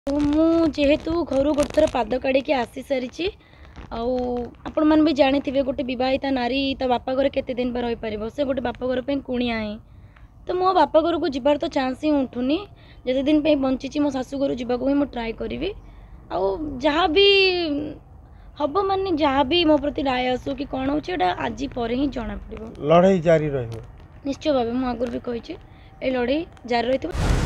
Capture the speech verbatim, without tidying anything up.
ମୁଁ ଯେହେତୁ ଘରୁ ଗୋଟେ ଥର ପାଦ କାଢ଼ିକି ଆସି ସାରିଛି ଆଉ ଆପଣ ମାନେ ବି ଜାଣିଥିବେ ଗୋଟେ ବିବାହିତା ନାରୀ ତା ବାପା ଘରେ କେତେ ଦିନ ବା ରହିପାରିବ ସେ ଗୋଟେ ବାପା ଘର ପାଇଁ କୁଣିଆ ହିଁ ତ ମୋ ବାପା ଘରକୁ ଯିବାର ତ ଚାନ୍ସ ହିଁ ଉଠୁନି ଯେତେ ଦିନ ପାଇଁ ବଞ୍ଚିଛି ମୋ ଶାଶୁ ଘରୁ ଯିବାକୁ ହିଁ ମୁଁ ଟ୍ରାଏ କରିବି ଆଉ ଯାହା ବି ହବ ମାନେ ଯାହା ବି ମୋ ପ୍ରତି ରାୟ ଆସୁ କି କ'ଣ ହେଉଛି ଏଇଟା ଆଜି ପରେ ହିଁ ଜଣାପଡ଼ିବ। ଲଢ଼େଇ ଜାରି ରହିବ ନିଶ୍ଚୟ ଭାବେ ମୁଁ ଆଗରୁ ବି କହିଛି ଏ ଲଢ଼େଇ ଜାରି ରହିଥିବ।